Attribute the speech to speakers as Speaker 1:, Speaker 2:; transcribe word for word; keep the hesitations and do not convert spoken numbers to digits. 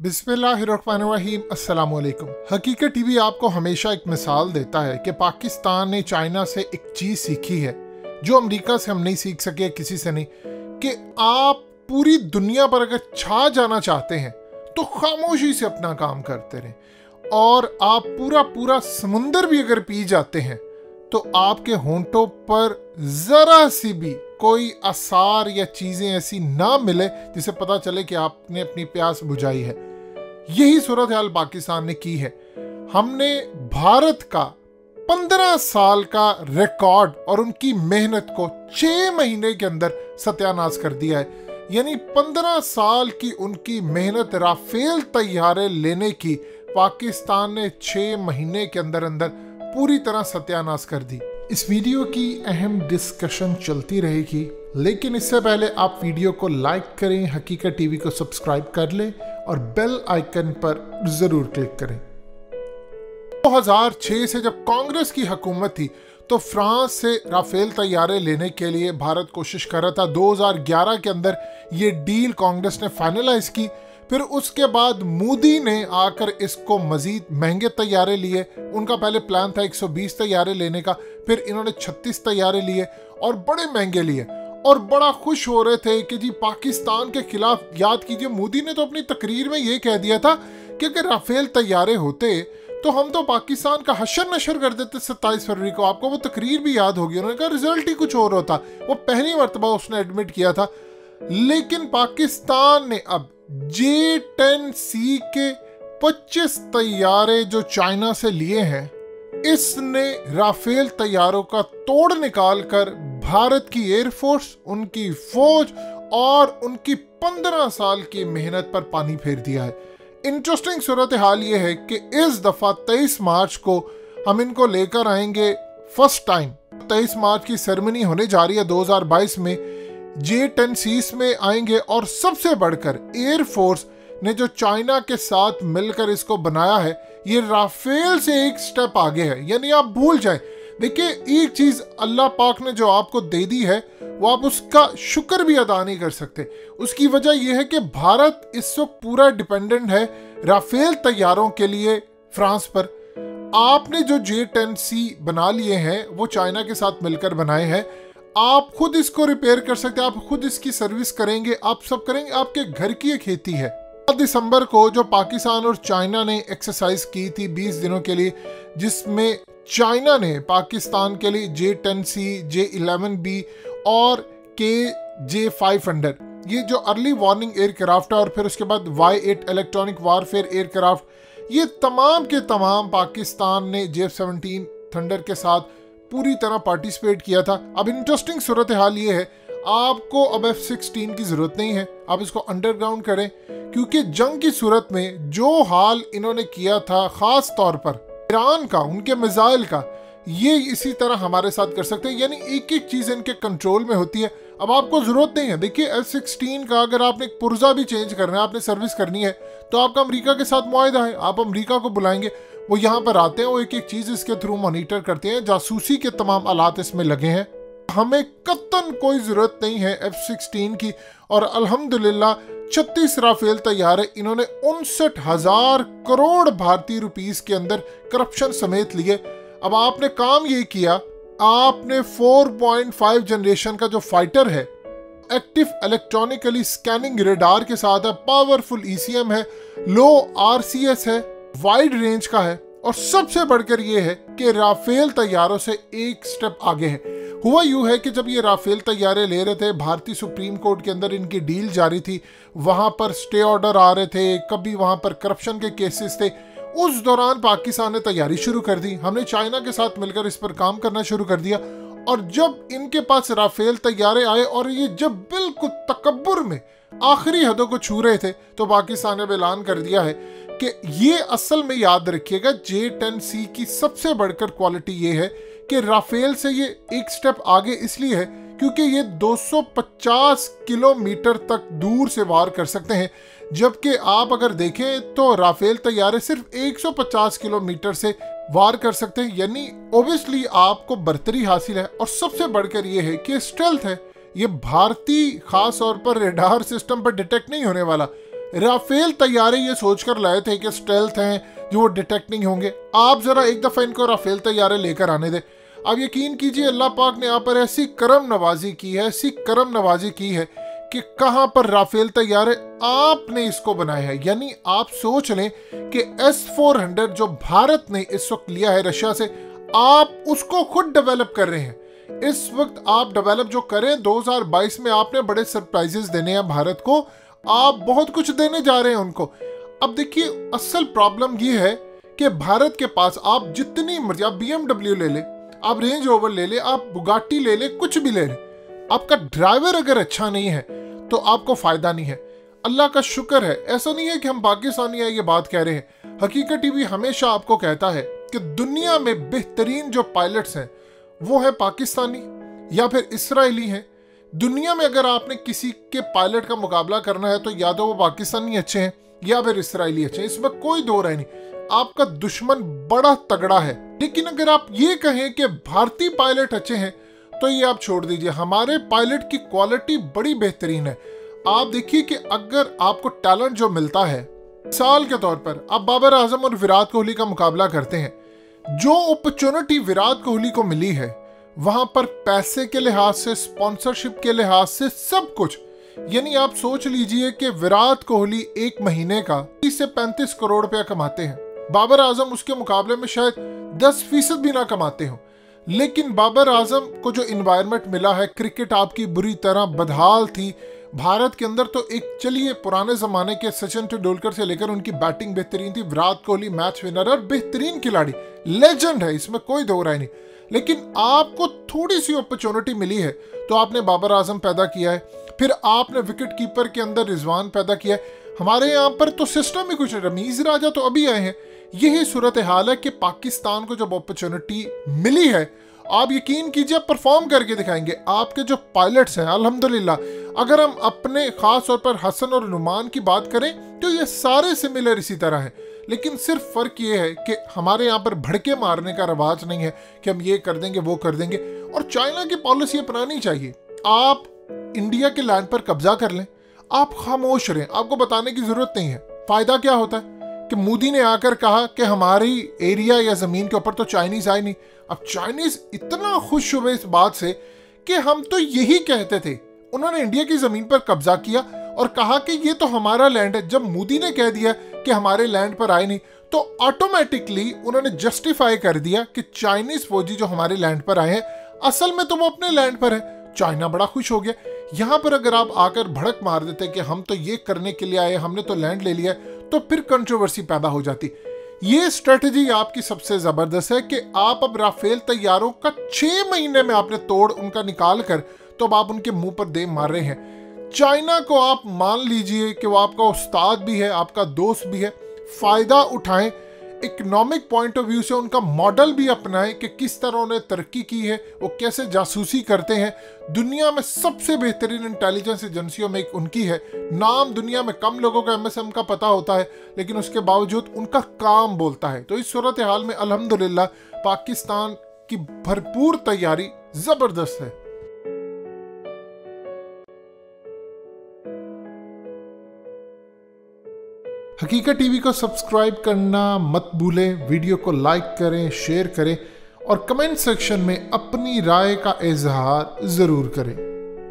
Speaker 1: बिस्मिल्लाहिर्रहमानिर्रहीम अस्सलाम वालेकुम। हकीकत टीवी आपको हमेशा एक मिसाल देता है कि पाकिस्तान ने चाइना से एक चीज़ सीखी है जो अमेरिका से हम नहीं सीख सके, किसी से नहीं, कि आप पूरी दुनिया पर अगर छा जाना चाहते हैं तो खामोशी से अपना काम करते रहें, और आप पूरा पूरा समुंदर भी अगर पी जाते हैं तो आपके होंठों पर ज़रा सी भी कोई आसार या चीज़ें ऐसी ना मिले जिसे पता चले कि आपने अपनी प्यास बुझाई है। यही सूरत हाल पाकिस्तान ने की है। हमने भारत का पंद्रह साल का रिकॉर्ड और उनकी मेहनत को छह महीने के अंदर सत्यानाश कर दिया है। यानी पंद्रह साल की उनकी मेहनत राफेल तैयारे लेने की पाकिस्तान ने छह महीने के अंदर अंदर पूरी तरह सत्यानाश कर दी। इस वीडियो की अहम डिस्कशन चलती रहेगी, लेकिन इससे पहले आप वीडियो को लाइक करें, हकीकत टीवी को सब्सक्राइब कर लें और बेल आइकन पर जरूर क्लिक करें। दो हज़ार छह से जब कांग्रेस की हुकूमत थी तो फ्रांस से राफेल तैयारे लेने के लिए भारत कोशिश कर रहा था। दो हज़ार ग्यारह के अंदर ये डील कांग्रेस ने फाइनलाइज की। फिर उसके बाद मोदी ने आकर इसको मजीद महंगे तैयारे लिए। उनका पहले प्लान था एक सौ बीस तैयारे लेने का, फिर इन्होंने छत्तीस तैयारे लिए और बड़े महंगे लिए, और बड़ा खुश हो रहे थे कि जी पाकिस्तान के खिलाफ। याद कीजिए, मोदी ने तो अपनी तकरीर में ये कह दिया था कि अगर राफेल तैयारे होते तो हम तो पाकिस्तान का हशर नशर कर देते सत्ताईस फरवरी को। आपको वो तकरीर भी याद होगी। उन्होंने कहा रिजल्ट ही कुछ और होता। वो पहली मरतबा उसने एडमिट किया था। लेकिन पाकिस्तान ने अब जे टेन सी के पच्चीस तैयारे जो चाइना से लिए हैं, इसने राफेल तैयारों का तोड़ निकाल कर भारत की एयरफोर्स, उनकी फौज और उनकी पंद्रह साल की मेहनत पर पानी फेर दिया है। इंटरेस्टिंग सूरत हाल ये है कि इस दफा तेईस मार्च को हम इनको लेकर आएंगे फर्स्ट टाइम। तेईस मार्च की सेरेमनी होने जा रही है दो हज़ार बाईस में। जे टेन सीज में आएंगे, और सबसे बढ़कर एयरफोर्स ने जो चाइना के साथ मिलकर इसको बनाया है, ये राफेल से एक स्टेप आगे है। यानी आप भूल जाएं। देखिए, एक चीज अल्लाह पाक ने जो आपको दे दी है वो आप उसका शुक्र भी अदा नहीं कर सकते। उसकी वजह यह है कि भारत इस वक्त पूरा डिपेंडेंट है राफेल तैयारों के लिए फ्रांस पर। आपने जो जे टेन सी बना लिए हैं वो चाइना के साथ मिलकर बनाए हैं। आप खुद इसको रिपेयर कर सकते हैं, आप खुद इसकी सर्विस करेंगे, आप सब करेंगे। आपके घर की एक खेती है। दिसंबर को जो पाकिस्तान और चाइना ने एक्सरसाइज की थी बीस दिनों के लिए, जिसमें चाइना ने पाकिस्तान के लिए J ten C, J eleven B और के जे फाइव हंड्रेड, ये जो अर्ली वार्निंग एयरक्राफ्ट है, और फिर उसके बाद Y eight electronic warfare aircraft, ये तमाम के तमाम पाकिस्तान ने जे सेवनटीन थंडर के साथ पूरी तरह पार्टिसिपेट किया था। अब इंटरेस्टिंग सूरत हाल ये है, आपको अब एफ सिक्सटीन की जरूरत नहीं है, आप इसको अंडरग्राउंड करें, क्योंकि जंग की सूरत में जो हाल इन्होंने किया था, खास तौर पर ईरान का, उनके मिसाइल का, ये इसी तरह हमारे साथ कर सकते हैं। यानी एक एक चीज इनके कंट्रोल में होती है। अब आपको जरूरत नहीं है। देखिए, एफ सिक्सटीन का अगर आपने एक पुर्जा भी चेंज करना है, आपने सर्विस करनी है, तो आपका अमेरिका के साथ मुआहिदा है। आप अमेरिका को बुलाएंगे, वो यहाँ पर आते हैं, वो एक एक चीज इसके थ्रू मॉनिटर करते हैं। जासूसी के तमाम आलात इसमें लगे हैं। हमें कतन कोई जरूरत नहीं है एफ सिक्सटीन की। और अल्हम्दुलिल्लाह छत्तीस राफेल तैयारे इन्होंने उनसठ हजार करोड़ भारतीय रुपीस के अंदर करप्शन समेत लिए। अब आपने काम ये किया, आपने चार पॉइंट पाँच जनरेशन का जो फाइटर है, एक्टिव इलेक्ट्रॉनिकली स्कैनिंग रेडार के साथ है, पावरफुल ई सी एम है, लो आर सी एस है, वाइड रेंज का है, और सबसे बढ़कर ये है कि राफेल तैयारों से एक स्टेप आगे है। हुआ यूं है कि जब ये राफेल तैयारे ले रहे थे, भारतीय सुप्रीम कोर्ट के अंदर इनकी डील जारी थी, वहां पर स्टे ऑर्डर आ रहे थे, कभी वहां पर करप्शन के केसेस थे। उस दौरान पाकिस्तान ने तैयारी शुरू कर दी। हमने चाइना के साथ मिलकर इस पर काम करना शुरू कर दिया। और जब इनके पास राफेल तैयारे आए और ये जब बिल्कुल तकब्बुर में आखिरी हदों को छू रहे थे, तो पाकिस्तान ने ऐलान कर दिया है कि ये असल में, याद रखिएगा, जे टेन सी की सबसे बढ़कर क्वालिटी ये है कि राफेल से ये एक स्टेप आगे इसलिए है क्योंकि ये दो सौ पचास किलोमीटर तक दूर से वार कर सकते हैं, जबकि आप अगर देखें तो राफेल तैयारे सिर्फ एक सौ पचास किलोमीटर से वार कर सकते हैं। यानी ओबियसली आपको बर्तरी हासिल है। और सबसे बढ़कर ये है कि स्टेल्थ है। ये भारतीय खास तौर पर रेडार सिस्टम पर डिटेक्ट नहीं होने वाला। राफेल तैयारे ये सोचकर लाए थे कि स्टेल्थ हैं जो वो डिटेक्ट नहीं होंगे। आप जरा एक दफा इनको राफेल तैयारे लेकर आने दे। आप यकीन कीजिए अल्लाह पाक ने यहाँ पर ऐसी करम नवाजी की है, ऐसी करम नवाजी की है कि कहां पर राफेल तैयारे आपने इसको बनाया है। यानी आप सोच लें कि एस फोर हंड्रेड जो भारत ने इस वक्त लिया है रशिया से, आप उसको खुद डेवलप कर रहे हैं। इस वक्त आप डेवलप जो करें दो हज़ार बाईस में आपने बड़े सरप्राइजेस देने हैं भारत को, आप बहुत कुछ देने जा रहे हैं उनको। अब देखिए असल प्रॉब्लम ये है कि भारत के पास आप जितनी मर्जी, आप बी एम डब्ल्यू ले ले, आप रेंज रोवर ले ले, आप बुगाटी ले ले, कुछ भी ले ले, आपका ड्राइवर अगर अच्छा नहीं है तो आपको फायदा नहीं है। अल्लाह का शुक्र है, ऐसा नहीं है कि हम पाकिस्तानी है ये बात कह रहे हैं। हकीकत टीवी हमेशा आपको कहता है कि दुनिया में बेहतरीन जो पायलट्स हैं वो है पाकिस्तानी या फिर इसराइली हैं। दुनिया में अगर आपने किसी के पायलट का मुकाबला करना है तो या तो वो पाकिस्तानी अच्छे हैं या फिर इसराइली अच्छे हैं, इसमें कोई दो राय नहीं। आपका दुश्मन बड़ा तगड़ा है। लेकिन अगर आप ये कहें कि भारतीय पायलट अच्छे हैं तो ये आप छोड़ दीजिए, हमारे पायलट की क्वालिटी बड़ी बेहतरीन है। आप देखिए कि अगर आपको टैलेंट जो मिलता है, मिसाल के तौर पर आप बाबर आजम और विराट कोहली का मुकाबला करते हैं, जो अपॉर्चुनिटी विराट कोहली को मिली है वहां पर पैसे के लिहाज से, स्पॉन्सरशिप के लिहाज से, सब कुछ, यानी आप सोच लीजिए कि विराट कोहली एक महीने का तीस से पैंतीस करोड़ रुपया कमाते हैं, बाबर आजम उसके मुकाबले में शायद दस फीसद भी ना कमाते हो। लेकिन बाबर आजम को जो इन्वायरमेंट मिला है, क्रिकेट आपकी बुरी तरह बदहाल थी भारत के अंदर, तो एक चलिए पुराने जमाने के सचिन तेंदुलकर से लेकर उनकी बैटिंग बेहतरीन थी, विराट कोहली मैच विनर और बेहतरीन खिलाड़ी, लेजेंड है, इसमें कोई दो राय नहीं। लेकिन आपको थोड़ी सी अपॉर्चुनिटी मिली है तो आपने बाबर आजम पैदा किया है, फिर आपने विकेट कीपर के अंदर रिजवान पैदा किया है। हमारे यहाँ पर तो सिस्टम ही कुछ, रमीज राजा तो अभी आए हैं। यही सूरत हाल है कि पाकिस्तान को जब अपॉर्चुनिटी मिली है, आप यकीन कीजिए परफॉर्म करके दिखाएंगे। आपके जो पायलट्स हैं अल्हम्दुलिल्लाह, अगर हम अपने खास तौर पर हसन और नुमान की बात करें तो ये सारे सिमिलर इसी तरह हैं। लेकिन सिर्फ फर्क ये है कि हमारे यहाँ पर भड़के मारने का रवाज नहीं है कि हम ये कर देंगे वो कर देंगे। और चाइना की पॉलिसी अपनानी चाहिए। आप इंडिया के लैंड पर कब्जा कर लें, आप खामोश रहें, आपको बताने की जरूरत नहीं है। फायदा क्या होता है कि मोदी ने आकर कहा कि हमारी एरिया या जमीन के ऊपर तो चाइनीज आए नहीं। अब चाइनीज इतना खुश हुए इस बात से कि हम तो यही कहते थे। उन्होंने इंडिया की जमीन पर कब्जा किया और कहा कि ये तो हमारा लैंड है। जब मोदी ने कह दिया कि हमारे लैंड पर आए नहीं, तो ऑटोमेटिकली उन्होंने जस्टिफाई कर दिया कि चाइनीज फौजी जो हमारे लैंड पर आए हैं, असल में तो वो अपने लैंड पर है। चाइना बड़ा खुश हो गया। यहाँ पर अगर आप आकर भड़क मार देते कि हम तो ये करने के लिए आए, हमने तो लैंड ले लिया, तो फिर कंट्रोवर्सी पैदा हो जाती। ये स्ट्रेटजी आपकी सबसे जबरदस्त है कि आप अब राफेल तैयारों का छह महीने में आपने तोड़ उनका निकाल कर, तो अब आप उनके मुंह पर दे मार रहे हैं। चाइना को आप मान लीजिए कि वो आपका उस्ताद भी है, आपका दोस्त भी है, फायदा उठाएं। इकोनॉमिक पॉइंट ऑफ व्यू से उनका मॉडल भी अपनाएं कि किस तरह उन्हें तरक्की की है, वो कैसे जासूसी करते हैं। दुनिया में सबसे बेहतरीन इंटेलिजेंस एजेंसियों में एक उनकी है। नाम दुनिया में कम लोगों को एम एस एम का पता होता है, लेकिन उसके बावजूद उनका काम बोलता है। तो इस सूरत हाल में अल्हम्दुलिल्लाह पाकिस्तान की भरपूर तैयारी जबरदस्त है। हकीकत टीवी को सब्सक्राइब करना मत भूलें, वीडियो को लाइक करें, शेयर करें और कमेंट सेक्शन में अपनी राय का इजहार ज़रूर करें।